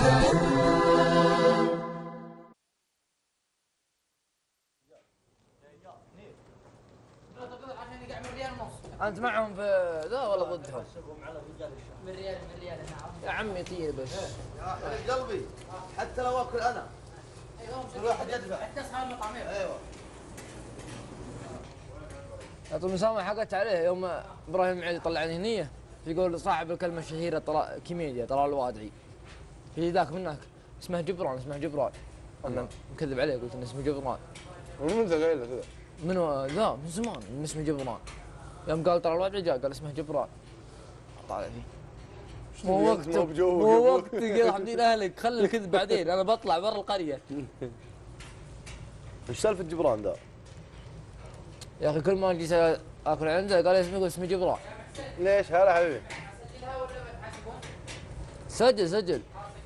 انت معهم في ذا ولا ضدهم؟ من ريال يا عمي طيب بس يا قلبي حتى لو اكل انا كل واحد يدفع حتى اصحاب المطعمين. ايوه المسامحة حقت عليه يوم ابراهيم المعيدي طلعني هنيه يقول صاحب الكلمة الشهيرة كيميديا طلال الوادعي. في ذاك منك اسمه جبران انا مكذب عليه قلت انه اسمه جبران. من متى قايل كذا؟ من ذا من زمان من اسمه جبران. يوم قال طلال الوادعي جاء قال اسمه جبران. طالع فيه مو وقت قال حمدين اهلك خلي الكذب بعدين انا بطلع برا القريه. ايش سالفه جبران ذا؟ يا اخي كل ما اجي اكل عنده قال اسمي جبران. ليش هلا حبيبي؟ سجل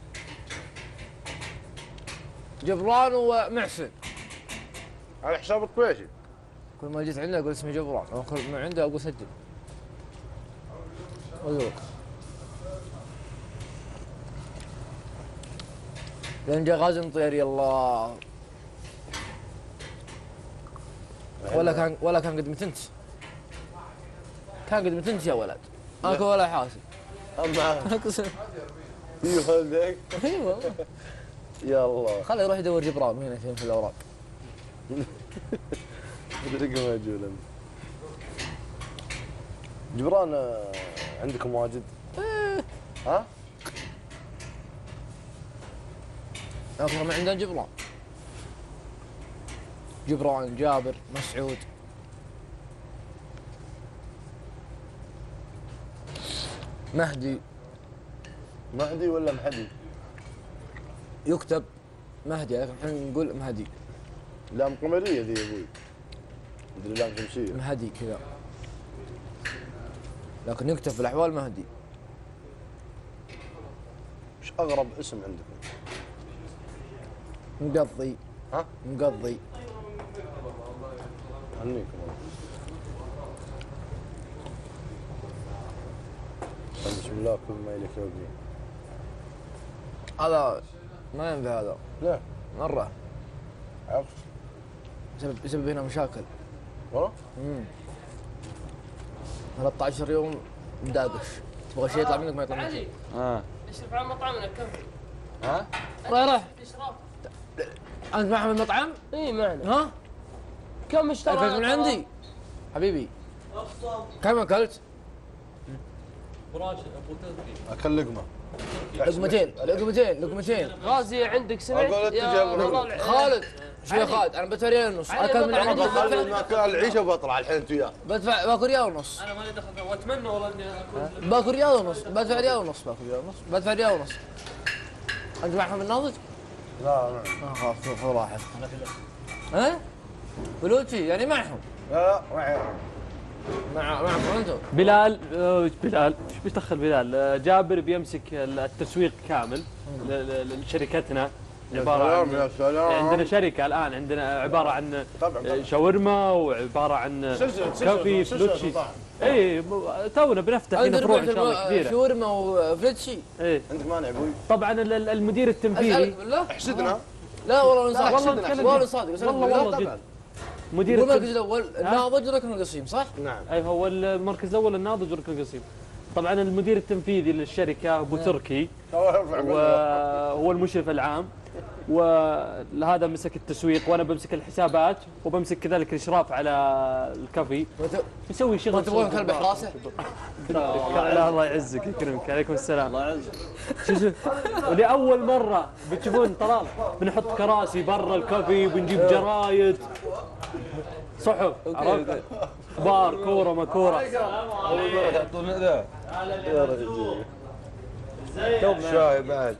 جبران ومحسن على حساب الطويشي. كل ما جيت عنده اقول اسمي جبران كل ما عنده اقول سجل. وذوق لين جا غازي مطيري الله ولا كان قد متنت. كان قد متنت يا ولد اكو ولا حاسب. اما اقسم يولدك ايوه يا الله خليه يروح يدور جبران هنا فين في الاوراق. رقم مجهول. جبران عندكم واجد؟ ها؟ اكثر ما عندنا جبران جابر مسعود. مهدي ولا محدي؟ يكتب مهدي لكن احنا نقول مهدي. لام قمريه ذي يا ابوي. مدري لام شمسيه. مهدي كذا لكن يكتب في الاحوال مهدي. ايش اغرب اسم عندكم؟ مقضي. ها؟ مقضي. هنيكم والله. بسم الله كل ما اليك يوقي. هذا ما ينفع هذا. ليه؟ مرة. عرفت؟ يسبب هنا مشاكل. والله؟ 13 يوم مداقش. تبغى شيء يطلع منك ما يطلع منك. علي اشرف على مطعمنا كم؟ ها؟ رايح. اشراف. انت معهم المطعم؟ اي معنا. ها؟ كم اشترى؟ اكلت من عندي حبيبي. كم اكلت؟ براش ابو تذكي. اكل لقمه. لقمتين. غازي عندك سمعت؟ أقول يا أنت خالد شو يا خالد انا بدفع ريال ونص اكل من عندي ما كان العيشه وبطلع الحين انت وياه. باكل ريال ونص. انا مالي دخل واتمنى والله اني اكون باكل ريال ونص بدفع ريال ونص. انت معهم الناضج؟ لا ما خلاص خذ راحتك. ها؟ بلوتشي يعني معهم؟ لا معي. معكم انتم؟ بلال ايش بيدخل بلال؟ جابر بيمسك التسويق كامل لشركتنا. عباره عن يا سلام. عندنا شركه الان عندنا عباره عن شاورما وعباره عن كافي فلوتشي. اي تونا بنفتح هنا فروع ان شاء الله كبيره. شاورما وفلوتشي. اي عندك مانع ابوي؟ طبعا المدير التنفيذي بالله؟ احسدنا. لا والله والله صادق والله جد. مدير المركز الاول الناضج وركن القصيم صح؟ نعم. اي هو المركز الاول الناضج وركن القصيم. طبعا المدير التنفيذي للشركه ابو تركي وهو المشرف العام وهذا مسك التسويق وانا بمسك الحسابات وبمسك كذلك الاشراف على الكافي. نسوي شغل. ما تبغون كلب حراسه؟ لا الله يعزك يكرمك. عليكم السلام. الله يعزك. ولاول مره بتشوفون طلال بنحط كراسي برا الكافي وبنجيب جرايد صحف عرفت؟ بار كوره ما كوره. يعطونا ذا يا رجل توب شاي بعد.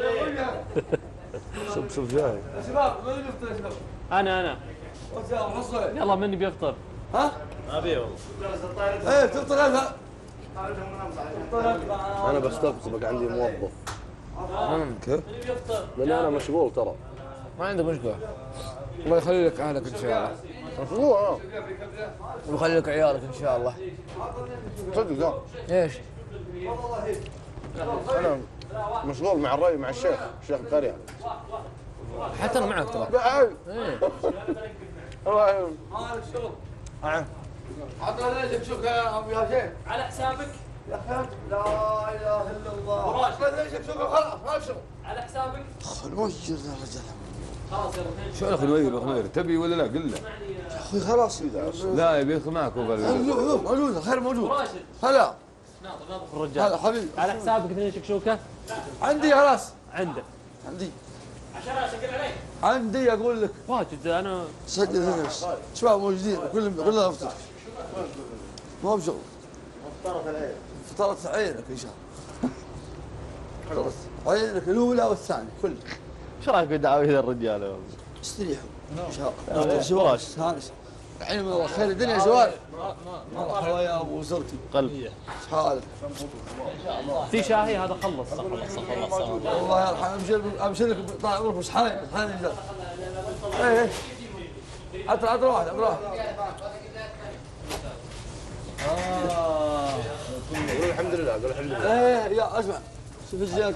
شوف شاي. شباب من يفطر يا شباب؟ انا يلا مني بيفطر. ها؟ ابي والله. ايه تفطر انت؟ انا بستقصدك عندي موظف. كيف؟ بيفطر. لان انا مشغول ترى. ما عنده مشكله. الله يخلي لك اهلك ان شاء الله. مشغول ويخلي لك عيالك ان شاء الله. صدق. ايش؟ مشغول مع الري مع الشيخ القرية. حتى انا معك ترى. بعد إيه. الله يعين. عطنا ليش تشوف يا شيخ على حسابك يا اخي لا اله الا الله عطنا ليش تشوف خلاص ما ابشر على حسابك. خلوجر يا رجال خلاص يلا. شو اخي خنوير تبي ولا لا؟ قل له. يا اخوي خلاص لا يبي يدخل معك هو موجود الخير موجود راشد هلا ناظر الرجال. هلا حبيبي على حسابك 2 شكشوكه. عندي خلاص عنده عندي عشان اشكل عليك. عندي اقول لك واجد انا سجل هنا بس شباب موجودين كلنا نفطر ما بشغل فطرت عينك ان شاء الله فطرت عينك الاولى والثانيه كل ايش رايك بدعاوي ذا الرجال والله؟ استريحوا ان شاء الله شباب استانس الحين والله خير الدنيا شباب مرحبا يا ابو زرتي قلب ايش حالك؟ في شاهي هذا خلص. الله يرحمه ابشر لك طال عمرك بس حالي رجال ايه عطر واحد قول الحمد لله قول الحمد لله. ايه يا اسمع شوف الزين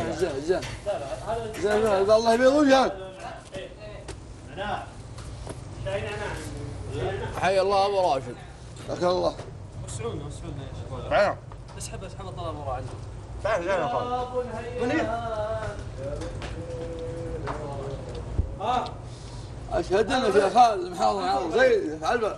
زين الله يبيض وجهك حي الله ابو راشد. حياك الله وسعونا يا شباب. تعال اسحب الطلب ورا عنده. تعال يا خالد. اشهد لك يا خالد المحاضر عاوز زي علبه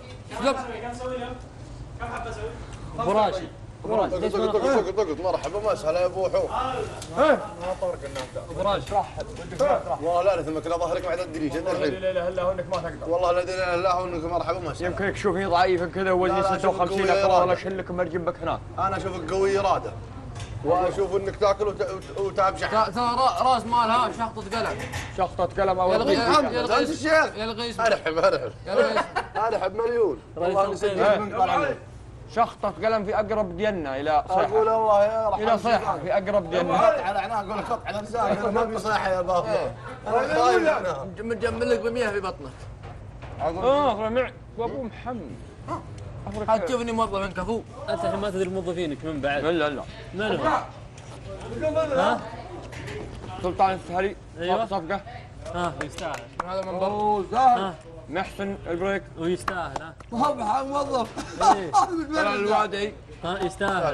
ابو راشد ضغط مرحبا مسهلا يا ابو حوم. ابو راشد والله لا اثمك لا ظهرك بعد الدريج الحين. لا اله الا هو انك ما تقدر. والله لا اله الا الله انك مرحبا مسهلا. يمكنك تشوفني ضعيف كذا ووزني لا، 56 أشوفك اكره قوي ولا إرادة. اشلك مرجم بك هناك. انا اشوفك قوي اراده واشوف انك تاكل وتعب شحن. ترى راس مالها شخطة قلم. شخطة قلم او يلغي انت الشيخ يلغي اسمه. ارحب يلغي اسمه. ارحب مليون. والله نسجل من طال شخطة قلم في اقرب دينا الى اقول صيحة. الله يا رحمة الى صيحة في اقرب دينا. على عناق اقول لك قط على لسانك ما في صيحه يا بابا. انا خايف منها. مجمل لك ب100 في بطنك. رمع وابو محمد. حتى تشوفني موظف من كفو. انت الحين ما تدري الموظفينك من بعد. لا من هو؟ ها؟ سلطان السهري. أيوة. صفقة. ها يستاهل. هذا منظر. اوه زاهد ها محسن البريك. ويستاهل. ها موظف طلال الوادي. ها يستاهل.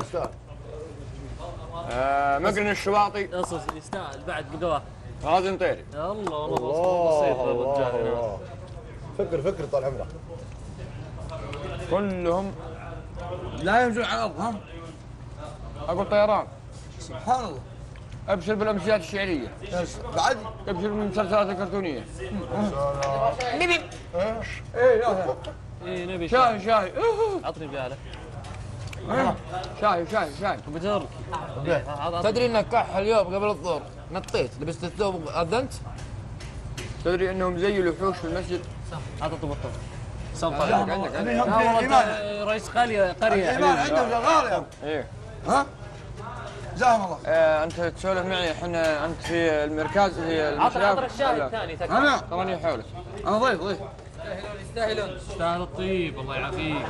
مقرن الشواطي. اصص يستاهل بعد قدوه. غازي طيري. يا الله والله بسيط الرجال هنا. فكر طال عمرك. كلهم لا يمزون على الارض ها اقول طيران. سبحان الله ابشر بالامسيات الشعريه. بعد ابشر بالمسلسلات الكرتونيه. اي نبي شاهي عطني بياله. شاهي ابو تركي. تدري انك كح اليوم قبل الظهر نطيت لبست الثوب اذنت. تدري انهم زي الوحوش في المسجد. هذا طب الطب. عندك عندهم ايمان رئيس قريه ايمان عندهم شغال يا ايه. ها جزاهم الله انت تسولف معي احنا انت في المركز في عطر المشرف الشاهي ولا؟ الثاني تكفى. انا تراني حولك. انا ضيف يستاهل الطيب الله يعافيك.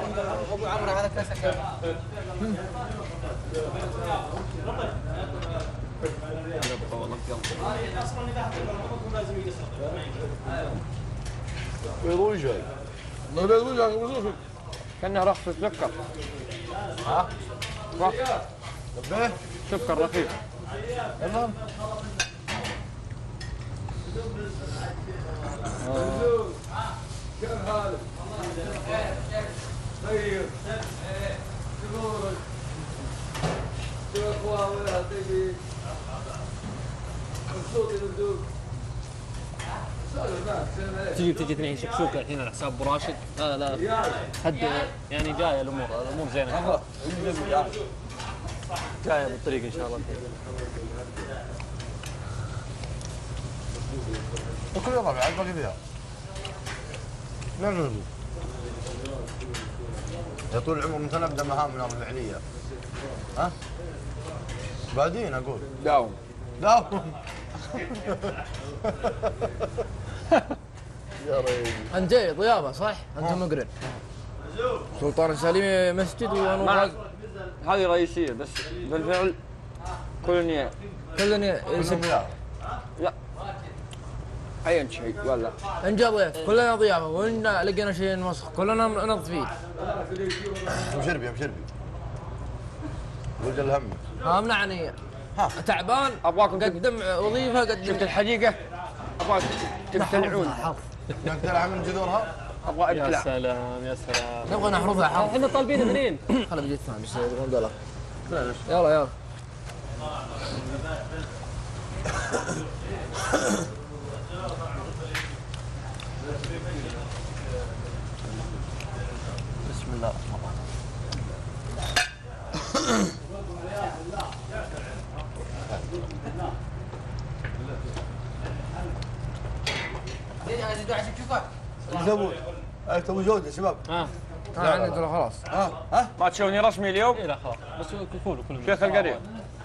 بيض وجهك. الله يبيض وجهك وشوفك كانه رخص سكر. سكر رخيص. تجي اثنين شكشوكه الحين على حساب ابو راشد. لا حد يعني جايه الامور زينه. جايه بالطريق ان شاء الله. وكل يوم بعد باقي فيها. نعم. يا طول العمر متى نبدا مهامنا الفعليه؟ ها؟ بعدين اقول. داوم. يا ريت. انت جاي ضيافه صح؟ انت مقرن. سلطان السليمي مسجد وانا هذه رئيسيه بس بالفعل كل كلنا يسب اي شيء ولا ان جاء ضيف كلنا ضيافه وان لقينا شيء نوسخ كلنا نضفين. مشربي يا مشربي. ولد الهم. ها منعني تعبان ابغاكم قدم وظيفه قدم. شفت الحقيقه؟ ابغاك تبتلعون. نقتلع من جذورها. ابغى يا ابتلع. سلام يا سلام. نبغى نحرفها حرف. احنا طالبين منين؟ خلي بيجي الثاني بس يبغون دولار. يلا يلا. بسم الله الرحمن تبون جوده شباب. عندي ترى خلاص. الرحيم. ما تشوفني رسمي اليوم؟ لا خلاص بس كلوا شيخ القرية.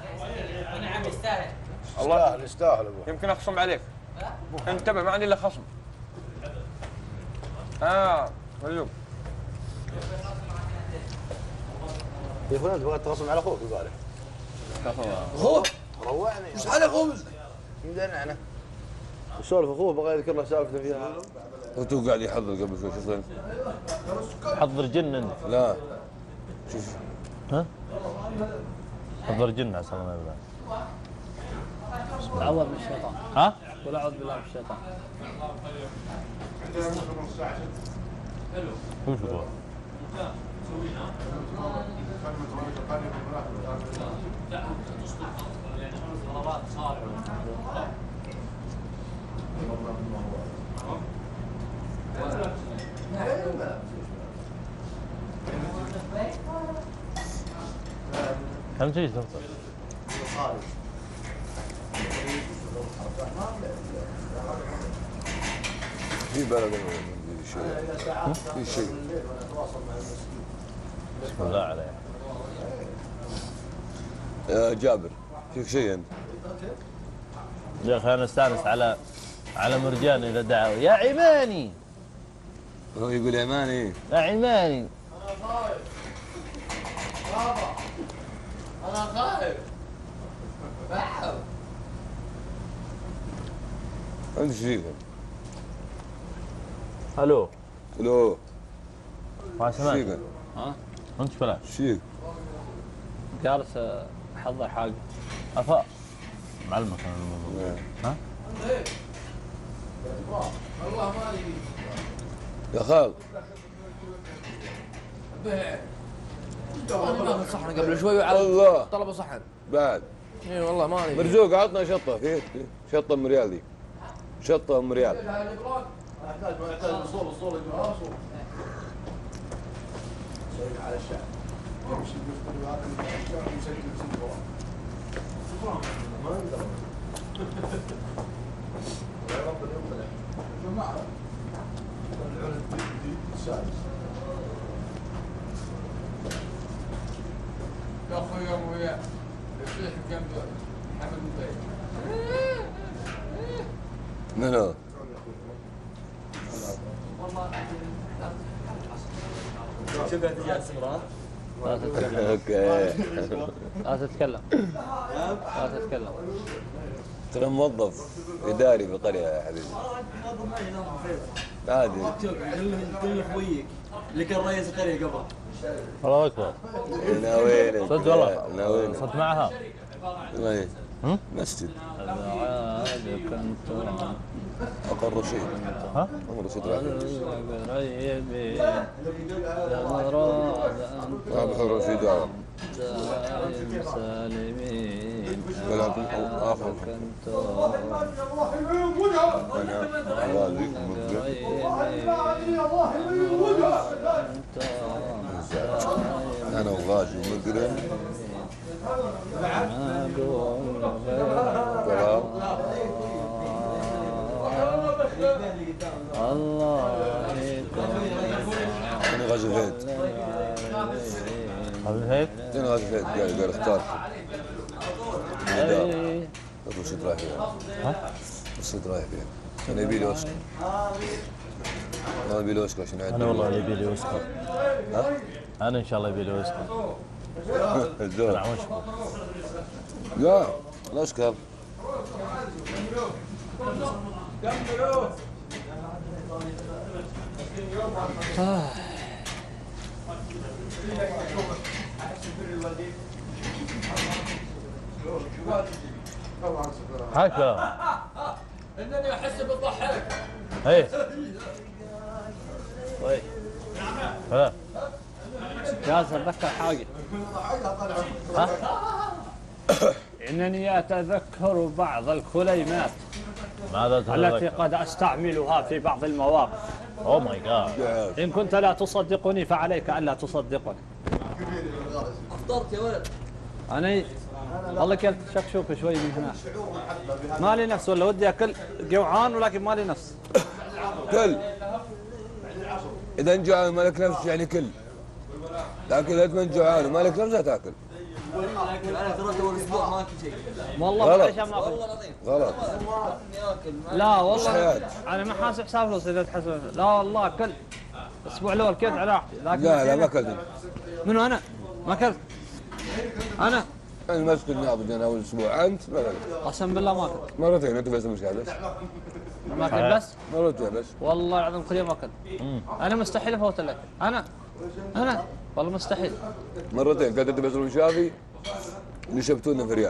يستاهل يستاهل ابوه. يمكن اخصم عليك. انتبه ما عندي الا خصم. مليون. يا فلان تبغى تخصم على اخوك البارح. اخوه روعني. وش على اخوه؟ مدنعنا. وسولف اخوه بغى يذكر له سالفه فيها. وتو قاعد يحضر قبل شوي شو حضر جن انت. لا شوف حضر جن عسى الله ما يبلغ. تعوذ من الشيطان. ها؟ قل اعوذ بالله من الشيطان. وش هو؟ كم تجي تفطر؟ في بلد شيء في شيء. بسم الله عليك. يا جابر فيك شيء انت؟ يا اخي انا استانس على مرجان اذا دعوا يا عماني. هو يقول يا ماني. يا عماني. انا خايف. انت ايش فيك؟ الو. الو ما ايش سمعت. فيك؟ انت فلان. ايش فيك؟ جالس احضر حاجه. افا معلمك انا الموضوع. ها؟ يا خال صحن قبل شوي وعلى الله طلبوا صحن. بعد اي والله ما ادري. مرزوق عطنا شطه فيه شطه ام ريال ذي شطه ام ريال. على الشعب يمشي يسجل ما يقدر يا رب يقتنع جماعه العلم السادس يا اخوي ابويا الشيخ جنب حمد البيت من هذا؟ شبه تجاه سمراء. اوكي لا تتكلم. لا تتكلم. ترى موظف اداري في القريه يا حبيبي. عادي. قل خويك اللي كان رئيس القريه قبل. الله اكبر. ناويين صدق والله. ناويين صرت معها. وين؟ مسجد عادك انت اقر رشيد. ها؟ عمر رشيد راح قريبين يا مراد ما بحر رشيد دعوه دائم سالمين ولكن اخر انت انا غازي مقبل انا وغازي ومقرن ما اقول طلال الله يكون انا غازي فهد هذا هيك؟ انا غازي فهد قال اختار اي رشيد رايح فيها ها؟ رشيد رايح فيها انا يبي لي اوسكار انا يبي لي اوسكار عشان انا والله يبي لي اوسكار. ها؟ انا ان شاء الله يبي لي اوسكار. الزول انا وشكو. لا الاشكر. هكذا. انني احس بتضحك. ايه. طيب. هلا. جالس اتذكر حاجه. انني اتذكر بعض الكلمات ماذا التي تتذكر؟ قد استعملها في بعض المواقف. اوه ماي جاد. ان كنت لا تصدقني فعليك الا تصدقني. افطرت يا ولد. انا والله كلت شكشوكه شوي من هنا. ما لي نفس ولا ودي اكل، جوعان ولكن ما لي نفس. كل. اذا انت جوعان مالك نفس يعني كل. لكن اذا انت جوعان ومالك نفس لا تاكل. انا ترى اول اسبوع ما اكل شيء. والله غلط. ما ما اكل. غلط. لا والله حياتي. انا ما حاسب حساب فلوس اذا تحسب. لا والله كل الاسبوع الاول كلت على راحتي، لكن لا ما اكلت. منو انا؟ ما اكلت. انا انا ماسك النابض انا اول اسبوع، انت ما اكلت. قسم بالله ما اكلت. مرتين انت بس المشكله بس. ما اكلت بس. مرتين بس. والله العظيم كل يوم اكل. انا مستحيل افوت الاكل. انا والله مستحيل. مرتين كانت انت بس المشافي نشبتونا في ريال.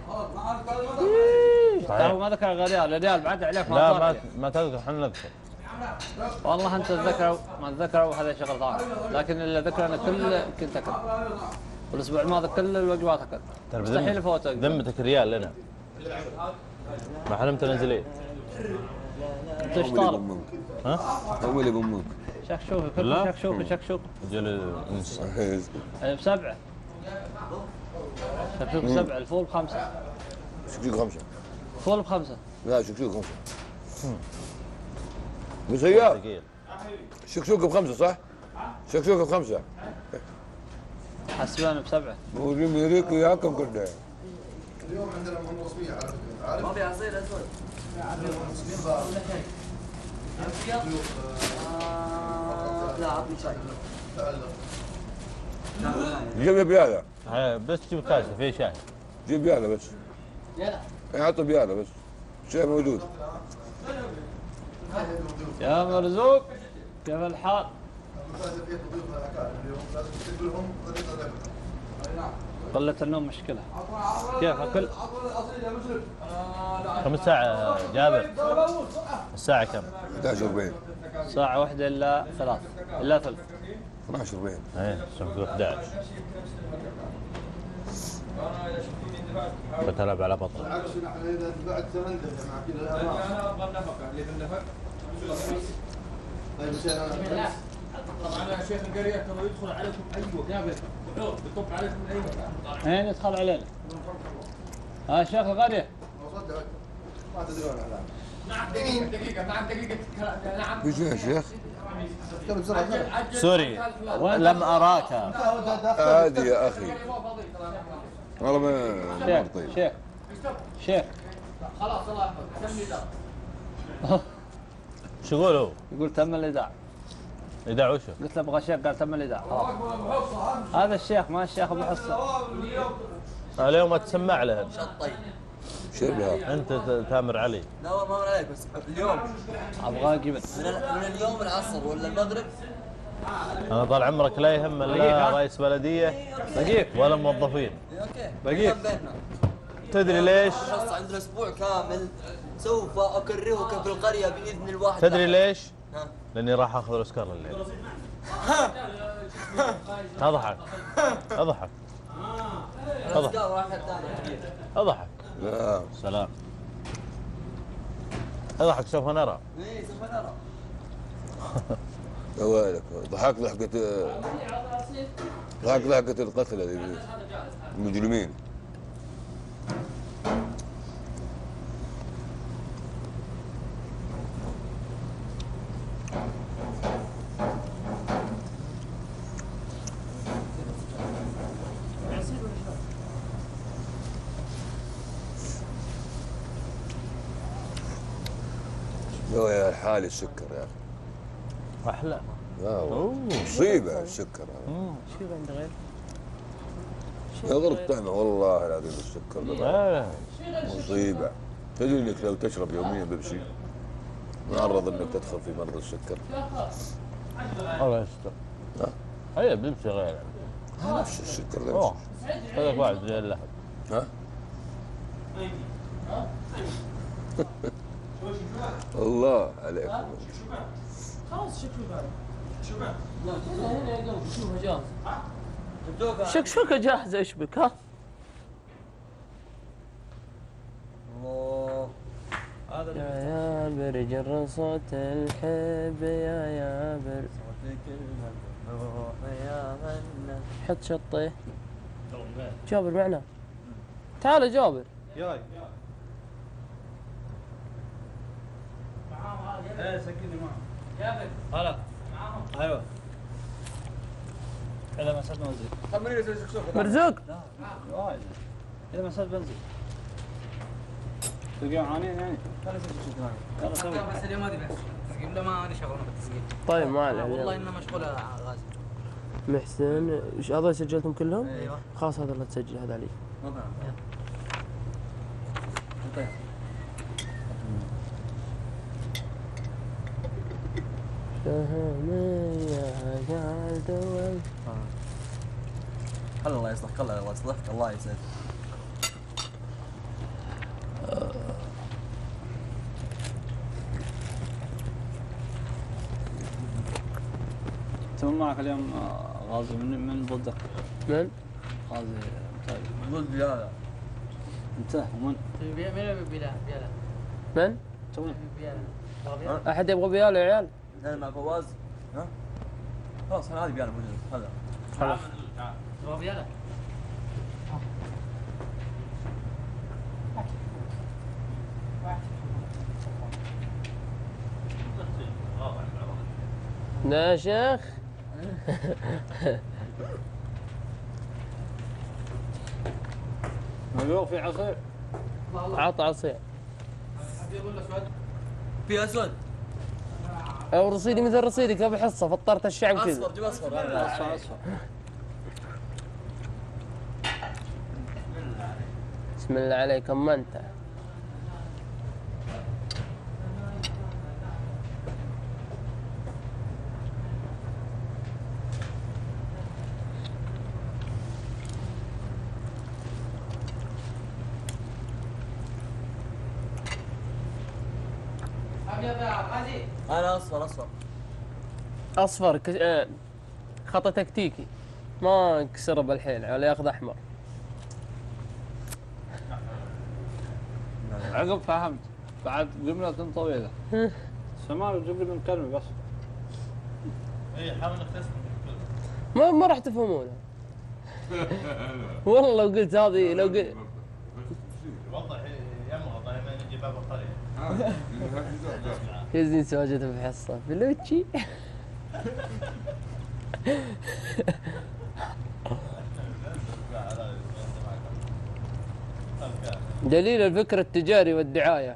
ترى ما ذكر غير ريال، الريال بعد عليك ما لا صار. ما تذكر، احنا نذكر. والله انت تذكر ما تذكر هذا شغل ثاني، لكن اللي ذكر انا كنت اكل. والاسبوع الماضي كل الوجبات اكل. ترى مستحيل افوت اكل. ذمتك ريال لنا. ما حلمت ننزلين. انت ايش طالب؟ ها؟ هم اللي بامك. شكشوكه لا. كل شكشوكه. رجل انس. بسبعه. شكشوكه بسبعه، الفول بخمسه. شكشوك 5. فول بخمسه. لا شكشوك 5. بس هي ثقيل. شكشوك ب5 صح؟ شكشوك ب5. حسبانه بسبعه. موجودين يريك وياكم كلها. ما في عصير اسود. لا عطني شاي. جيب بياله. بس جيب كاسه في شاي. جيب بياله بس. يحطوا بياله بس. شيء موجود. يا مرزوق كيف الحال؟ قلة النوم مشكلة. كيف اكل؟ كم الساعة جابر؟ الساعة كم؟ 11:40. ساعة واحدة إلا ثلاث إلا ثلث. 12:40. ايه الشمس 11. بتلعب على بطل. بالعكس نحن اذا بعد ثمن دفع مع كذا انا ابغى النفقه اللي في النفق. طيب لا طبعا يا شيخ القريه ترى يدخل عليكم ايوه جابر بيطب عليكم من اي مكان. أين يدخل علينا؟ ها شيخ القرية. صدق ما تدرون على نعم دقيقه نعم دقيقه نعم. في شو يا شيخ؟ سوري لم أراك. عادي يا اخي. والله ما طيب. شيخ خلاص الله يحفظك سمي ذا. شو يقول هو؟ يقول تم الإيداع. إيداع وشو؟ قلت له ابغى شيخ قال تم الإيداع. هذا الشيخ ما الشيخ أبو حصة. اليوم ما تسمع له. طيب شبها. أنت تامر علي. لا والله ما عليك بس اليوم أبغاه قبل. من اليوم العصر ولا المغرب. أنا طال عمرك لا يهم لا رئيس بلدية دقيق ولا موظفين. اوكي دقيق. بيننا. تدري ليش؟ خلاص عندنا اسبوع كامل سوف اكرهك في القريه باذن الواحد. تدري ليش؟ ها. لاني راح اخذ الاوسكار الليل. اضحك اضحك اضحك قال واحد ثاني. اضحك. لا سلام. اضحك سوف نرى. اي سوف نرى. ويلك ضحك ضحكة ضحكة القتلة ذي المجرمين. يا حالي السكر يا اخي. احلى. مصيبة السكر هذا. شو عند غير؟ يغرق طعمه والله العظيم السكر ده مصيبة. تدري انك لو تشرب يوميا بيبسي معرض انك تدخل في مرض السكر. الله يستر. هي بيبسي غير نفس السكر ده. اوه هذاك واحد زي اللحم. ها؟ الله عليك. خلاص شوف شكشوكه جاهزه ايش بك ها؟ يا يابر جر صوت الحب يا يابر حط شطيه. جابر معنا. تعال يا جابر. جاي ايه سكني معهم جابر هلا ايوه اذا ما صرت بنزل خليني اسوي شكشوكه. مرزوق وايد اذا ما صرت بنزل تلقاهم عانين يعني خليني اسوي شكشوكه. يلا سوي بس اليوم ما ادري بس تسقيم له ما لي شغل بالتسقيم طيب ما عليه. والله انه مشغول يا غازي محسن ايش هذول سجلتهم كلهم؟ ايوه خلاص هذا اللي تسجل هذا علي. خل الله يصلحك خل الله يصلحك الله يسعدك. تمام معك اليوم غازي من ضده من؟ غازي طيب ضد بيالا. انت ومن من؟ توين احد يبغى بيال يا عيال؟ انا مع فواز. ها؟ خلاص هذه بيالا موجود هذا. خلاص. يا شيخ مليون في عصير عط عصير. في اسود او رصيدي مثل رصيدك ابي حصه فطرت الشعب كذا. اصفر جيب اصفر. اصفر اصفر بسم الله عليك اما انت. انا اصفر اصفر. اصفر خطا تكتيكي ما انكسر بالحيل ولا ياخذ احمر. عقب فهمت بعد جملة طويلة سمار جيب لي من كلمة بس اي حاول نختصر ما راح تفهمونه. والله لو قلت هذه لو قلت وضح يمغط لما نجي باب القرية يزني سواجته في حصه فلوتشي. دليل الفكر التجاري والدعايه.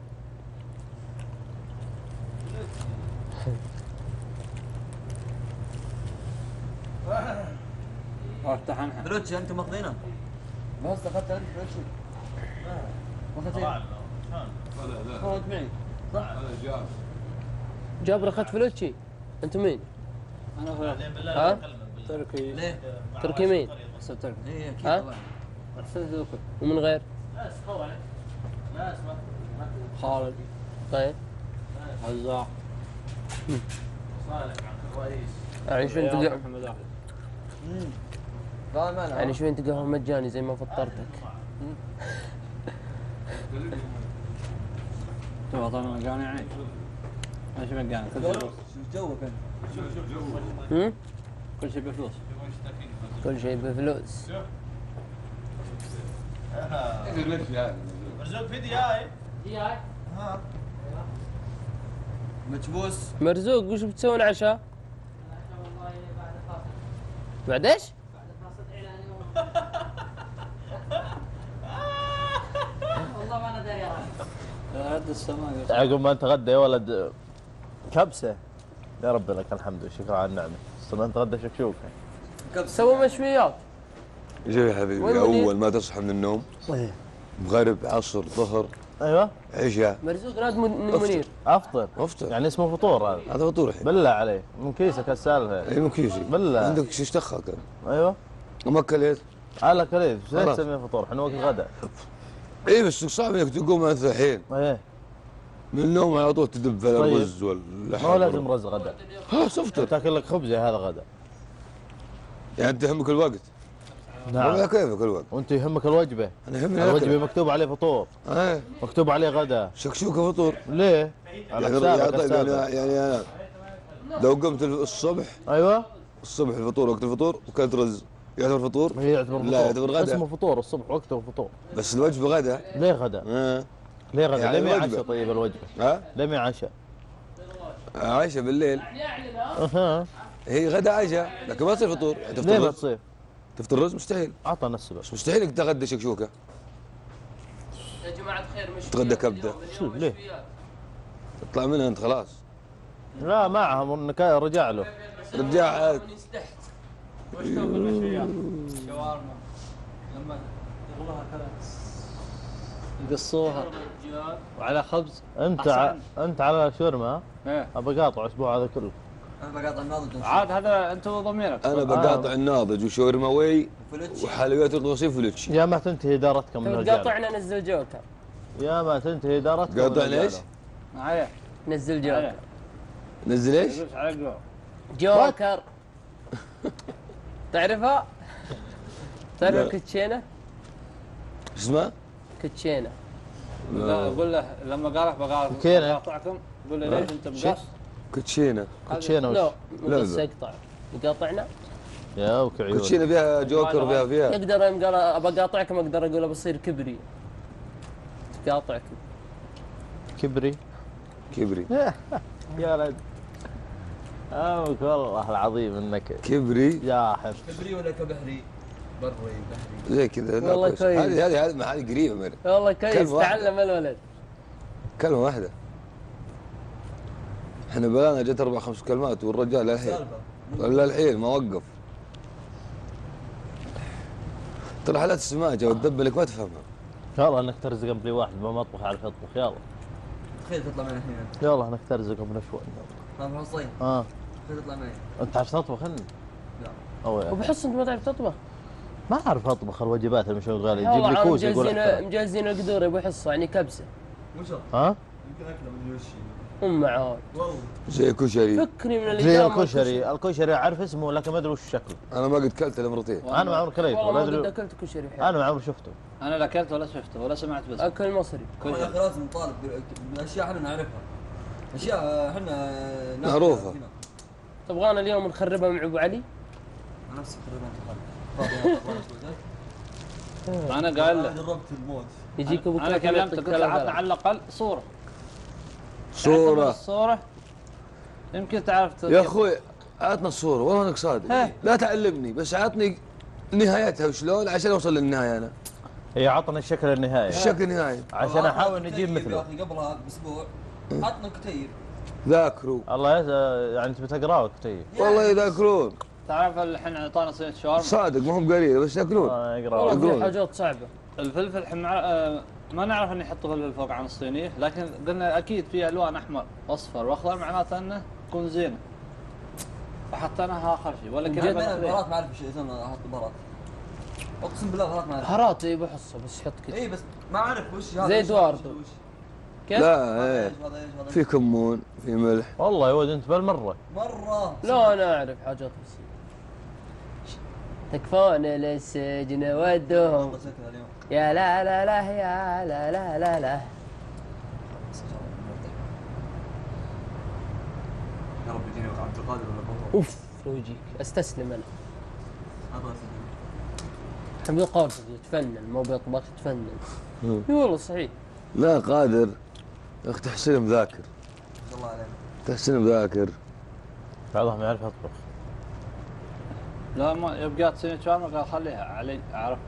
افتح عنها فلوتشي انتم ماخذينه؟ بس اخذت انت فلوتشي. ما اخذت اخذت معي صح؟ جابر اخذت فلوتشي. انتم مين؟ انا هو ها؟ تركي ليه؟ تركي مين؟ تركي اي اكيد ها؟ طبعا. احسنت لكم ومن غير؟ خالد طيب عزاع يعني شو انت محمد احمد لا ما لا. يعني شو انت قهوه مجاني زي ما فطرتك. تو طبعا مجاني عين ايش مجاني كل شيء بفلوس شوف جوك انت. كل شيء بفلوس كل شيء بفلوس. مرزوق فيديو هاي مكبوس. مرزوق وش بتسوون عشاء؟ بعد ايش؟ والله ما انا داري هد السماء عقب ما نتغدى يا ولد كبسه. يا رب لك الحمد والشكر على النعمه. صرنا نتغدى شكشوكه. سووا مشويات. شوف يا حبيبي، اول ما تصحى من النوم إيه. مغرب عصر ظهر ايوه عشاء مرزوق ناد من منير. افطر افطر. يعني اسمه فطور هذا. هذا فطور الحين. بالله عليك من كيسك السالفه. اي من كيسي. بالله. عندك شيش تخك. ايوه وما اكلت. على كليت ليش خلاص. تسميه فطور؟ احنا وقت غداء. اي بس صعب انك تقوم انت الحين ايه من النوم على طول تدب على طيب. الرز واللحم. ما هو لازم رز غداء. خلاص افطر. تاكل لك خبزه هذا غداء. يعني انت يهمك الوقت. نعم. والله كيفك الوقت. وانت يهمك الوجبه. انا يهمني الوجبه الوجبه. مكتوب عليه فطور. ايه مكتوب عليه غداء. شكشوكه فطور. ليه؟ على يعني حسابك طيب السابق. يعني انا لو قمت الصبح ايوه الصبح الفطور وقت الفطور وكلت رز يعتبر فطور؟ هي يعتبر فطور. لا يعتبر غداء. اسمه فطور الصبح وقته فطور. بس الوجبه غداء. ليه غداء؟ ليه غداء؟ يعني ليه ما الوجبة. عشاء طيب الوجبه؟ ها؟ ليه ما عشاء؟ عايشه بالليل. اها هي غدا عايشه لكن ما تصير فطور. ليه تفطر ما رز. تصير؟ تفطر رز مستحيل. اعطنا السبب. بس مستحيل انك تغدى شكشوكه. يا جماعه الخير مش تغدى كبده. شوف ليه؟ تطلع منها انت خلاص. لا معهم النكاية رجع له. رجع عاد. شاورما لما يغلوها كذا يقصوها وعلى خبز. انت على شاورما ايه ابى قاطع الاسبوع هذا كله. انا بقاطع الناضج عاد هذا انت وضميرك. انا بقاطع الناضج وشاورماوي وحلويات القصيم فلتشي. يا ما تنتهي ادارتكم من الرجال. قاطعنا نزل جوكر. يا ما تنتهي ادارتكم. قاطعنا ايش؟ معايا نزل جوكر. نزل ايش؟ يدوس على الجو. جوكر. تعرفها؟ تعرف الكوتشينه؟ شو اسمه؟ كوتشينه. قول له لما قال لك كينا. بقاطعكم قول له ليش انت مقص؟ كوتشينه. كوتشينه لا وش؟ بس لا. يقطع يقاطعنا. يا وكعيون. كوتشينه فيها جوكر فيها. يقدر يوم قال ابى اقاطعكم اقدر اقول بصير كبري. تقاطعكم. كبري. كبري. يا ولد. امك والله العظيم انك كبري. يا حب. كبري ولا كبحري؟ بري بحري. زي كذا. لا والله كويس. كويس. هذه قريبه منه. والله كويس كلمة واحدة. تعلم الولد. كلمه واحده. احنا بلانا جت 4-5 كلمات والرجال للحين ما وقف. ترى حالات السماجه والدبلك ما تفهمها. يلا انك ترزق امري واحد ما مطبخ يعرف يطبخ يلا. تخيل تطلع معي الحين. يلا انك ترزق من شوي. ما في حصين. اه تخيل تطلع معي. انت عارف تطبخ انت؟ لا. او يعني. وبحس انت ما تعرف تطبخ. ما اعرف اطبخ الوجبات المشوي الغالي يجيب والله لي عاد كوسه يقول مجهزين القدور يا ابو حصه يعني كبسه. وش هو؟ ها؟ يمكن اكله من وش. عاد. والله. زي كشري. فكني من زي الإجابة الكشري، الكشري اعرف اسمه لكن ما ادري وش شكله. انا ما قد كلت الا مرتين. انا ما عمري كليته والله ولا ما قد ادري. اكلت كشري حلو. انا ما عمري شفته. انا لا اكلت ولا شفته ولا سمعت بس. اكل مصري. يا اخي لازم نطالب بالاشياء احنا نعرفها. اشياء احنا معروفة. تبغانا اليوم نخربها مع ابو علي؟ نفس انا قايل له جربت الموت. يجيك ابو انا كلب كلمته يعطيك قلت له عطنا ثلاثة. على الاقل صوره. صورة. الصوره يمكن تعرف يا اخوي عطنا الصورة والله انك صادق. لا تعلمني بس عطني نهايتها وشلون عشان اوصل للنهاية انا. هي عطنا الشكل النهائي الشكل النهائي. عشان احاول نجيب مثله. قبلها باسبوع عطنا كتيب. ذاكروا. الله يعني انت بتقراه كتيب. والله يذاكرون. تعرف الحين اعطانا صينيه شاورما. صادق ما هم قليل بس ياكلون. يقراه. والله في حاجات صعبة. الفلفل احنا ما نعرف ان يحطوا فلفل فوق عن الصينيه، لكن قلنا اكيد في الوان احمر واصفر واخضر معناته انه تكون زينه. فحطيناها اخر شيء ولا كنا انا البهارات ما اعرف ايش اسمها احط بهارات. اقسم بالله بهارات ما اعرف. بهارات اي بحصه بس حط كذا. اي بس ما اعرف وش هذا. زي ادواردو. كيف؟ لا ايه في كمون في ملح. والله يا ولد انت بالمره. مرة. لا انا اعرف حاجات بس. تكفون للسجن ودهم. يا لا لا لا يا لا لا لا لا. يا رب يجيني عبد القادر ولا بطل. اوف لو يجيك استسلم انا. حمد القادر يتفنن مو بيطبخ يتفنن. اي والله صحيح. لا قادر يا اخي تحسين مذاكر. الله عليك. تحسين مذاكر. بعضهم يعرف يطبخ. لا ما يبقى صينيه شاورما قال خليها علي اعرف.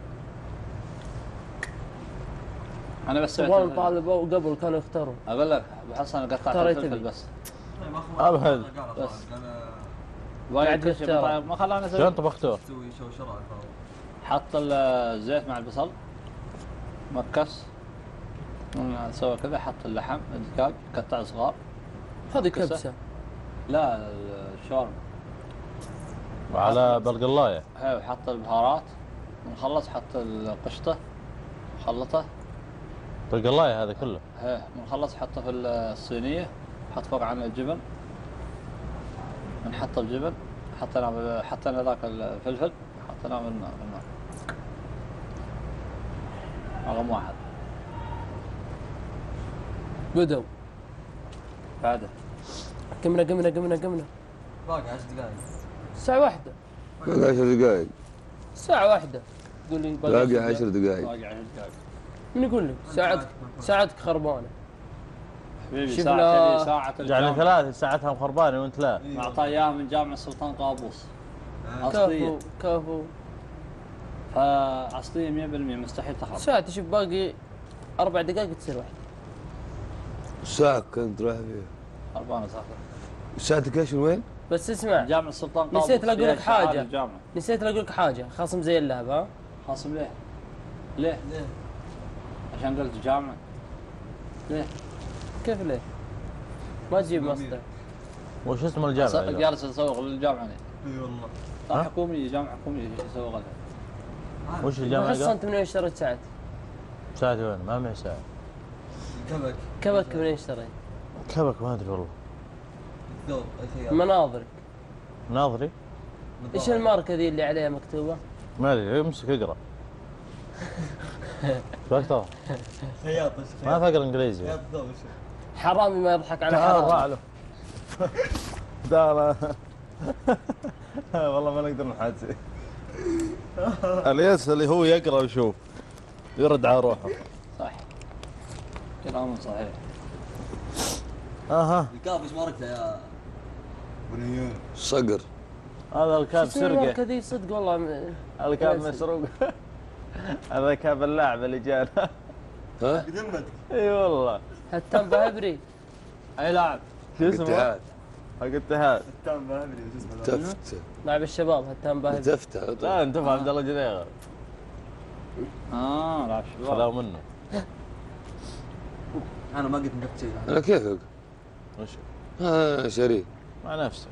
انا بس سمعت والله طالبوا قبل كانوا يختارون. اقول لك ابو حسن قطعت اختاريت الفلفل لي. بس. ابد. بس. قاعد كل شيء يختار. ما خلانا شلون طبختوه؟ تسوي شوشرة. حط الزيت مع البصل مكس، سوى كذا، حط اللحم الدجاج قطع صغار. هذه كبسة. لا الشاورما. وعلى برقلايه. هي وحط البهارات، ونخلص حط القشطة خلطه. برقلايه هذا كله. هي ونخلص حطه في الصينية، حط فوق عنه الجبن، نحط الجبن، حطينا ذاك الفلفل، حطيناه بالنار. رقم واحد. بدو بعده قمنا باقي 10 دقائق. الساعة 1. باقي 10 دقائق. الساعة 1 تقول لي باقي 10 دقائق. باقي 10 دقائق. من يقول لك ساعتك خربانة. حبيبي شوف ساعة يعني 3 ساعتها مخربانه وانت لا. معطاه اياه من جامع السلطان قابوس. اصلية. كفو. فاصلية 100% مستحيل تخرب. ساعة تشوف باقي 4 دقائق تصير 1. الساعة كنت رايح فيها. خربانة صح. ساعتك ايش وين؟ بس اسمع، جامع السلطان قابوس. نسيت اقول لك حاجة. الجامعة. نسيت اقول لك حاجة، خاصم زي اللعبة. ها؟ خاصم ليه؟ عشان قلت جامعة. ليه؟ كيف ليه؟ ما تجيب مصدر. وش اسم الجامعه؟ جالس يسوق للجامعة. اي والله. حكومية، جامعة حكومية يسوق لها. وش الجامعه؟ اصلا انت منين اشتريت ساعة؟ ساعتي وين؟ ما معي ساعه. كبك منين اشتريت؟ كبك ما ادري والله. بالضبط اي خيار. مناظرك. ناظري؟ ايش الماركة ذي اللي عليها مكتوبة؟ ما ادري، امسك اقرا. ايش ترى؟ خياط. ما تقرا انجليزي. خياط بالضبط. حرامي ما يضحك على تعال حرامي. له. تعال. والله ما نقدر نحاسب. الياس اللي هو يقرا ويشوف يرد على روحه. صح. كلامه صحيح. اها. الكاف ايش ماركته يا بنيون؟ صقر. هذا الكاب سرقه. الماركة ذي صدق والله. الكاب مسروق. هذا كاب اللاعب اللي جانا. ها؟ قدمت. اي والله. هتان بهبري. اي لاعب. شو اسمه؟ اتحاد. حق اتحاد. التام ما ادري شو اسمه. تفت. لاعب الشباب هتان بهبري. تفته. لا انت عبد الله جنيغه. لاعب شباب. خذاه منه. انا ما قلت نقطة شيء. على كيفك؟ وش؟ هذا شريك. مع نفسك.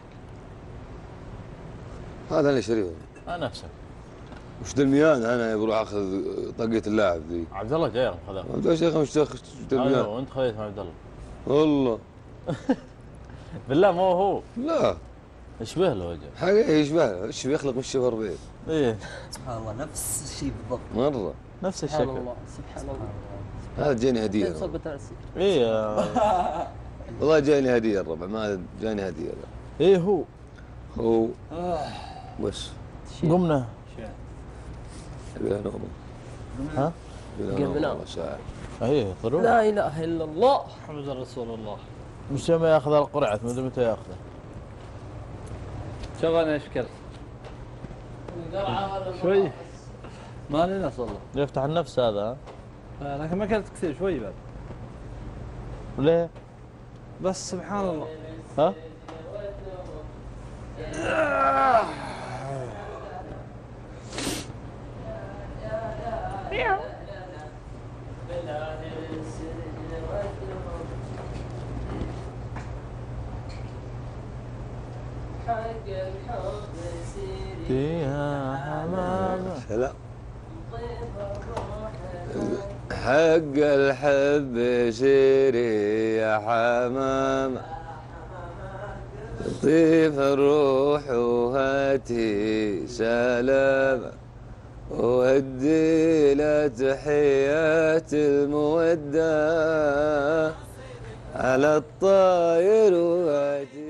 هذا انا شريك. مع نفسك. وش دلميان انا بروح اخذ طاقية اللاعب ذي. عبد الله جاي خذاه. انت يا شيخ مش تاخذ دلميان. ايوه وانت خذيت مع عبد الله. والله. بالله مو هو. لا. يشبه له وجه. حقيقي يشبه، ايش بيخلق من الشفر بيت. ايه. سبحان الله نفس الشيء بالضبط. مرة. نفس سبحان الشكل. الله سبحان الله. هذا جاني هدية. صبت راسي. ايه. والله جاني هدية الربع، ما جاني هدية. ايه هو. هو. بس. قمنا. يبيها نوم. ها؟ قمنا. ساعة. ايه ضروري. لا اله الا الله. محمد رسول الله. مش ما ياخذ القرعة ما ادري متى ياخذه. شوف انا اشكر. شوي. ما لي نفس والله. يفتح النفس هذا. لكن ما اكلت كثير، شوي بعد. ليه؟ بس سبحان الله. ها؟ فيها حمامة. سلام. حق الحب سيري يا حمامة، طيف الروح وهاتي سلامة، وهدي لا تحيات المودة على الطاير وهاتي